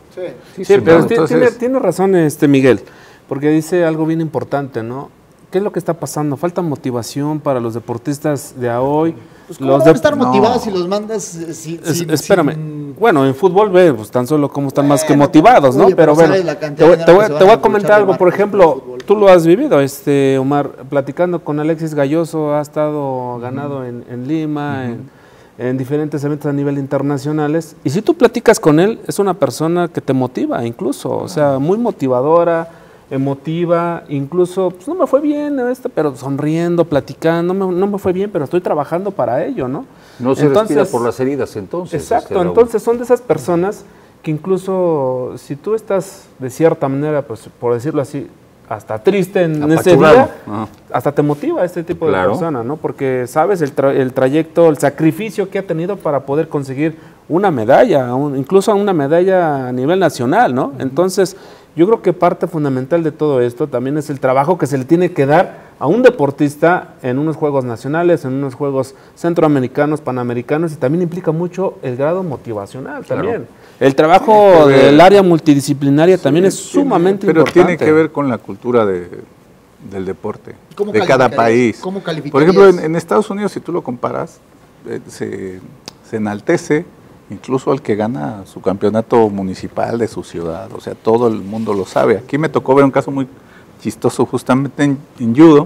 Sí, sí, pero ¿no? ti- Entonces- tiene, tiene razón este Miguel, porque dice algo bien importante, ¿no? ¿Qué es lo que está pasando? Falta motivación para los deportistas de a hoy. Pues, ¿cómo los van a de- estar no. motivados si los mandas eh, sin, Es- sin- espérame. sin- Bueno, en fútbol ve, pues tan solo cómo están más que Bueno, motivados, ¿no? oye, pero pero bueno, sabes la te cantidad voy, de te dinero voy- que se te van voy a a comentar aprovechar algo, de por marketing ejemplo, del fútbol. tú lo has vivido, este Omar, platicando con Alexis Galloso, ha estado ganado en, en Lima, en, en diferentes eventos a nivel internacionales, y si tú platicas con él, es una persona que te motiva incluso, o sea, muy motivadora, emotiva, incluso, pues no me fue bien, esto, pero sonriendo, platicando, no me, no me fue bien, pero estoy trabajando para ello, ¿no? No se respira por las heridas entonces. Exacto, este, Raúl. entonces son de esas personas que incluso si tú estás de cierta manera, pues por decirlo así, hasta triste en ese Apachurrado. día, Ajá. hasta te motiva este tipo Claro. de persona, ¿no? Porque sabes el, tra- el trayecto, el sacrificio que ha tenido para poder conseguir una medalla, un- incluso una medalla a nivel nacional, ¿no? Entonces, yo creo que parte fundamental de todo esto también es el trabajo que se le tiene que dar a un deportista en unos Juegos Nacionales, en unos Juegos Centroamericanos, Panamericanos, y también implica mucho el grado motivacional Claro. también. El trabajo Tiene que ver. del área multidisciplinaria también es Tiene- sumamente pero importante. tiene que ver con la cultura de, del deporte, ¿Cómo de cada calificarías? país. ¿Cómo Por ejemplo, en, calificarías? en Estados Unidos, si tú lo comparas, eh, se, se enaltece incluso al que gana su campeonato municipal de su ciudad. O sea, todo el mundo lo sabe. Aquí me tocó ver un caso muy chistoso justamente en, en judo,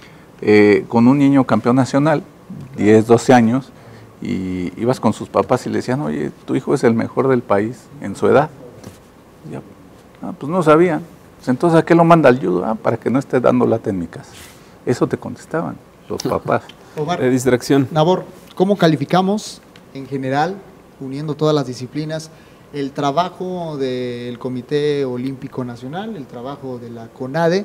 eh, con un niño campeón nacional, diez, doce años, y ibas con sus papás y le decían, oye, tu hijo es el mejor del país en su edad. Y ya, ah, pues no sabían. Pues entonces, ¿a qué lo manda al judo? Ah, para que no esté dando lata en mi casa. Eso te contestaban los papás. Omar, De distracción. Nabor, ¿cómo calificamos en general, uniendo todas las disciplinas, el trabajo del Comité Olímpico Nacional, el trabajo de la CONADE,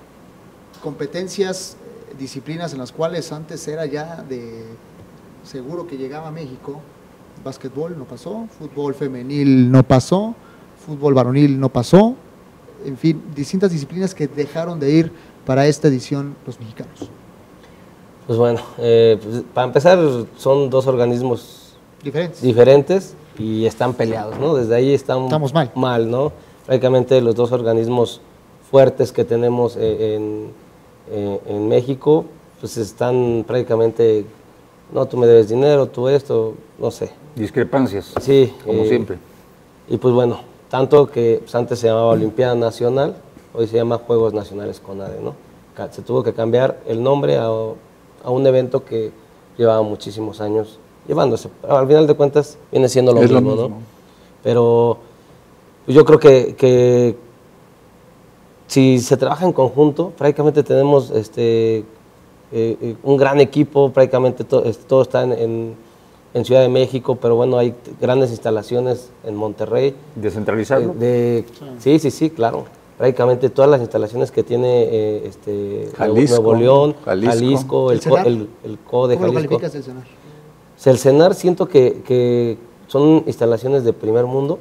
competencias, eh, disciplinas en las cuales antes era ya de seguro que llegaba a México? Básquetbol no pasó, fútbol femenil no pasó, fútbol varonil no pasó, en fin, distintas disciplinas que dejaron de ir para esta edición los mexicanos. Pues bueno, eh, pues, para empezar son dos organismos Diferentes. diferentes y están peleados, ¿no? Desde ahí están Estamos mal. mal, ¿no? Prácticamente los dos organismos fuertes que tenemos eh, en, eh, en México, pues están prácticamente, no, tú me debes dinero, tú esto, no sé. Discrepancias, Sí. como eh, siempre. Y pues bueno, tanto que pues, antes se llamaba Olimpiada Nacional, hoy se llama Juegos Nacionales CONADE, ¿no? Ca- Se tuvo que cambiar el nombre a, a un evento que llevaba muchísimos años llevándose. Al final de cuentas viene siendo lo Es lo mismo, mismo. ¿no? Pero pues, yo creo que, que si se trabaja en conjunto, prácticamente tenemos este, eh, eh, un gran equipo, prácticamente to, todo está en, en, en Ciudad de México, pero bueno, hay grandes instalaciones en Monterrey. ¿Descentralizarlo? Eh, de, sí, sí, sí, claro. Prácticamente todas las instalaciones que tiene eh, este, Jalisco, Nuevo León, Jalisco, Jalisco, el, ¿El co, CENAR? el, el C O de ¿Cómo lo Jalisco. calificas el CENAR? El CENAR siento que, que son instalaciones de primer mundo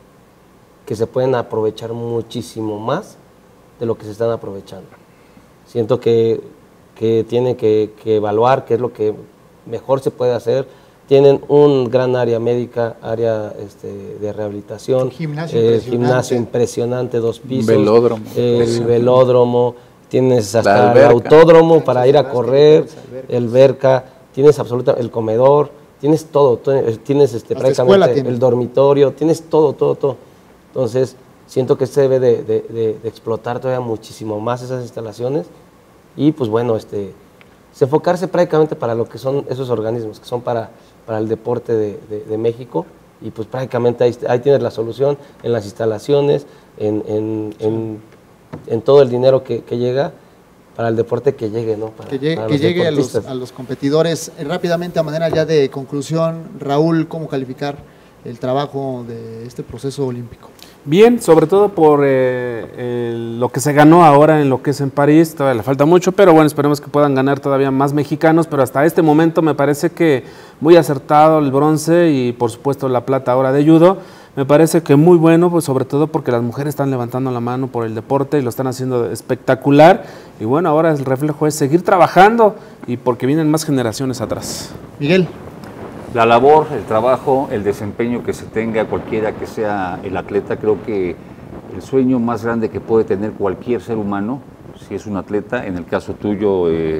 que se pueden aprovechar muchísimo más de lo que se están aprovechando. Siento que, que tienen que, que evaluar qué es lo que mejor se puede hacer. Tienen un gran área médica, área este, de rehabilitación, Un gimnasio eh, impresionante. gimnasio impresionante, dos pisos, velódromo. el velódromo, tienes La hasta el alberca. autódromo para ir a correr, el verca, tienes absoluta el comedor, tienes todo, todo, tienes este, Hasta escuela prácticamente tiene. el dormitorio, tienes todo, todo, todo. Entonces, siento que se debe de, de, de, de explotar todavía muchísimo más esas instalaciones y pues bueno, este, se enfocarse prácticamente para lo que son esos organismos, que son para, para el deporte de, de, de México y pues prácticamente ahí, ahí tienes la solución en las instalaciones, en, en, en, en todo el dinero que, que llega para el deporte que llegue, ¿no? Para, Que llegue, para que los llegue a, los, deportistas. a los competidores. Eh, rápidamente, a manera ya de conclusión, Raúl, ¿cómo calificar el trabajo de este proceso olímpico? Bien, sobre todo por eh, el- lo que se ganó ahora en lo que es en París, todavía le falta mucho, pero bueno, esperemos que puedan ganar todavía más mexicanos, pero hasta este momento me parece que muy acertado el bronce y por supuesto la plata ahora de judo, me parece que muy bueno, pues sobre todo porque las mujeres están levantando la mano por el deporte y lo están haciendo espectacular, y bueno, ahora el reflejo es seguir trabajando y porque vienen más generaciones atrás. Miguel. La labor, el trabajo, el desempeño que se tenga, cualquiera que sea el atleta, creo que el sueño más grande que puede tener cualquier ser humano, si es un atleta, en el caso tuyo, eh,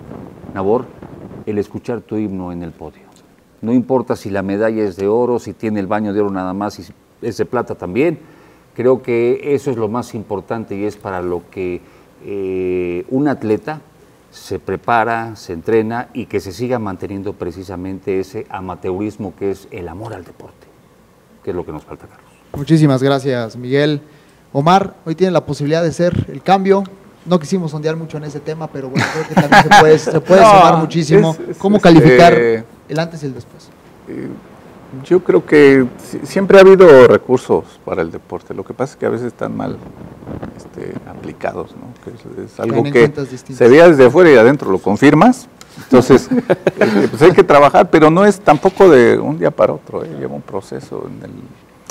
Nabor, el escuchar tu himno en el podio. No importa si la medalla es de oro, si tiene el baño de oro nada más, si es de plata también, creo que eso es lo más importante y es para lo que eh, un atleta se prepara, se entrena y que se siga manteniendo precisamente ese amateurismo que es el amor al deporte, que es lo que nos falta, Carlos. Muchísimas gracias, Miguel. Omar, hoy tiene la posibilidad de hacer el cambio. No quisimos sondear mucho en ese tema, pero bueno, creo que también se puede, se puede No, sumar muchísimo. es- es- ¿Cómo es, calificar eh, el antes y el después? Eh, Yo creo que si- siempre ha habido recursos para el deporte. Lo que pasa es que a veces están mal este, aplicados, ¿no? Que es, es algo Caen en que cuentas distintas. se veía desde fuera y adentro lo confirmas. Entonces, este, pues hay que trabajar, pero no es tampoco de un día para otro. ¿eh? Lleva un proceso. En el,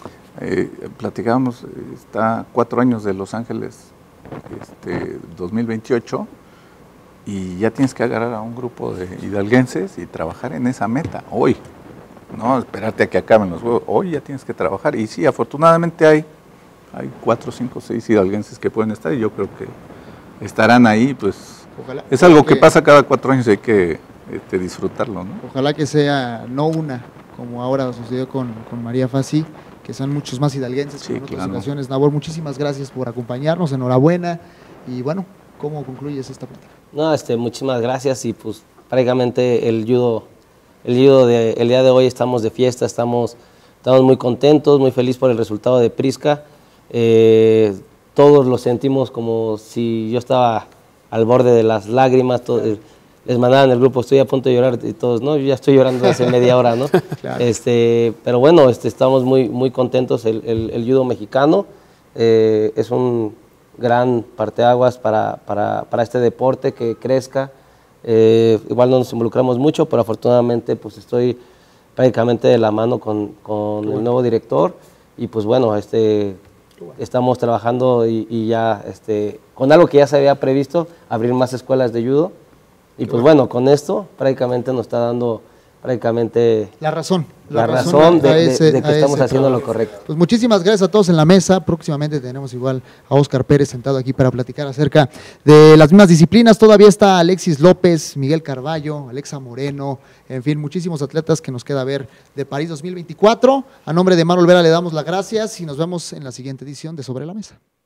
eh, platicábamos, eh, está cuatro años de Los Ángeles, este, dos mil veintiocho. Y ya tienes que agarrar a un grupo de hidalguenses y trabajar en esa meta, hoy. No esperarte a que acaben los juegos, hoy ya tienes que trabajar. Y sí, afortunadamente hay, hay cuatro, cinco, seis hidalguenses que pueden estar y yo creo que estarán ahí, pues Ojalá, es algo que que- pasa cada cuatro años y hay que este, disfrutarlo, ¿no? Ojalá que sea no una, como ahora sucedió con, con María Fassi, que sean muchos más hidalguenses Sí, que en otras claro. ocasiones. Nabor, muchísimas gracias por acompañarnos, enhorabuena. Y bueno, ¿cómo concluyes esta plática? No, este, muchísimas gracias y pues prácticamente el judo, el judo de, el día de hoy estamos de fiesta, estamos, estamos muy contentos, muy felices por el resultado de Prisca. Eh, todos lo sentimos como si yo estaba al borde de las lágrimas, todo, eh, les mandaban el grupo, estoy a punto de llorar y todos, no, yo ya estoy llorando hace media hora, ¿no? Claro. Este, pero bueno, este, estamos muy, muy contentos, el, el, el judo mexicano eh, es un gran parteaguas para, para, para este deporte que crezca. Eh, igual no nos involucramos mucho, pero afortunadamente pues estoy prácticamente de la mano con, con el nuevo director y pues bueno, este, estamos trabajando y, y ya este, con algo que ya se había previsto, abrir más escuelas de judo y pues bueno, con esto prácticamente nos está dando prácticamente La razón. la razón a de, de- ese- de que a estamos ese haciendo lo trabajo. correcto. Pues muchísimas gracias a todos en la mesa. Próximamente tenemos igual a Óscar Pérez sentado aquí para platicar acerca de las mismas disciplinas. Todavía está Alexis López, Miguel Carballo, Alexa Moreno, en fin, muchísimos atletas que nos queda ver de París dos mil veinticuatro. A nombre de Manuel Vera le damos las gracias y nos vemos en la siguiente edición de Sobre la Mesa.